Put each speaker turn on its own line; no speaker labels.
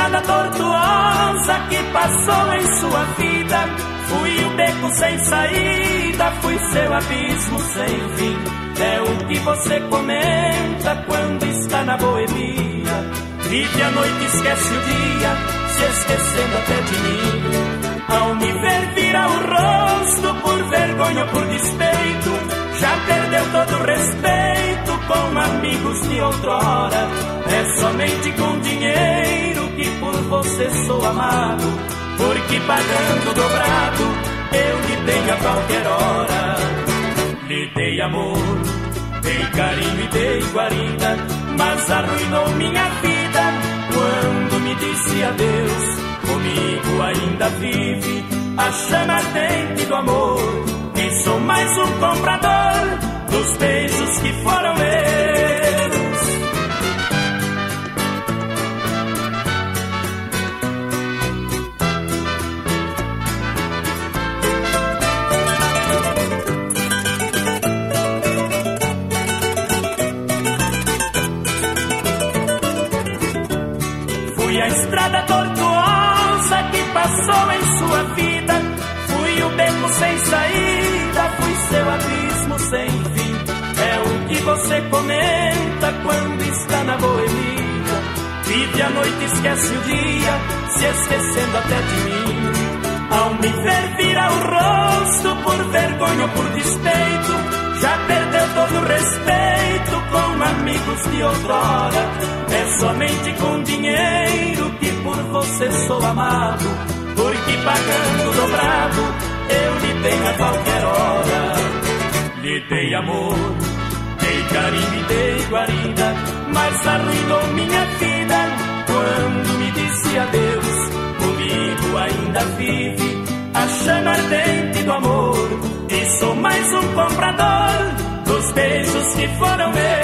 estrada tortuosa que passou em sua vida. Fui o beco sem saída, fui seu abismo sem fim. É o que você comenta quando está na boemia. Vive a noite, esquece o dia, se esquecendo até de mim. Ao me ver vira o rosto, por vergonha ou por despeito, já perdeu todo o respeito com amigos de outrora. É somente com dinheiro que por você sou amado, porque pagando dobrado eu lhe dei a qualquer hora. Lhe dei amor, dei carinho e dei guarida, mas arruinou minha vida quando me disse adeus. Comigo ainda vive a chama ardente do amor, e sou mais um comprador dos beijos que foram meus. Fui a estrada tortuosa que passou em sua vida. Fui o beco sem saída, fui seu abismo sem fim. É o que você comenta quando está na boemia. Vive a noite, esquece o dia, se esquecendo até de mim. Ao me ver vira o rosto, por vergonha ou por despeito, já perdeu todo o respeito com amigos de outrora. É somente com dinheiro que por você sou amado, porque pagando dobrado eu lhe dei a qualquer hora. Lhe dei amor, dei carinho e dei guarida, mas arruinou minha vida quando me disse adeus. Comigo ainda vive a chama ardente do amor, e sou mais um comprador dos beijos que foram meus.